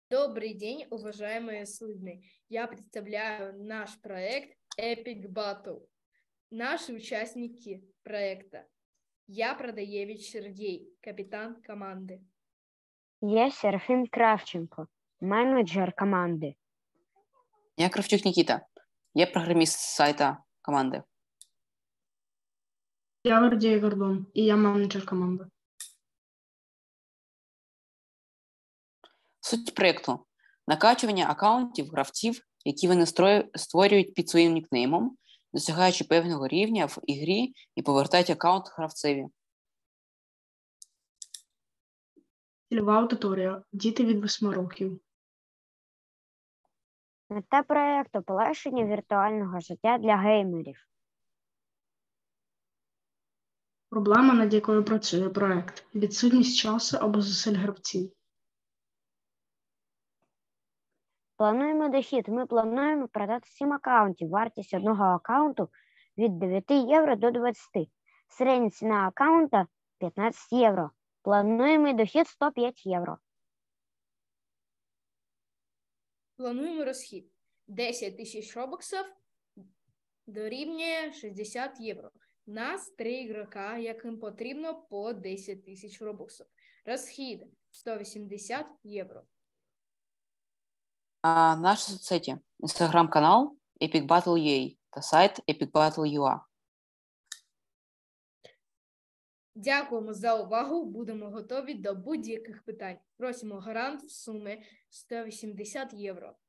Добрый день, уважаемые судны. Я представляю наш проект Epic Battle. Наши участники проекта. Я Продаевич Сергей, капитан команды. Я Серафим Кравченко, менеджер команди. Я Кравчук Никита. Я программист сайта команди. Я Гордій Гордон, і я менеджер команди. Суть проєкту – накачування аккаунтів гравців, які вони створюють під своїм нікнеймом, досягаючи певного рівня в ігрі і повертають аккаунт гравцеві. Цільова аудиторія – діти від 8 років. Мета проєкту – полегшення віртуального життя для геймерів. Проблема, над якою працює проект – відсутність часу або зусиль гравців. Плануємо дохід. Ми плануємо продати 7 аккаунтів. Вартість одного аккаунту від 9 євро до 20. Середня ціна аккаунта – 15 євро. Плануємо дохід – 105 євро. Плануємо розхід. 10 тисяч робоксів дорівнює 60 євро. Нас 3 ігрока, яким потрібно по 10 тисяч робоксів. Розхід 180 євро. А наші соцсеті – інстаграм-канал Epic Battle UA та сайт Epic Battle UA. Дякуємо за увагу. Будемо готові до будь-яких питань. Просимо грант в сумі 180 євро.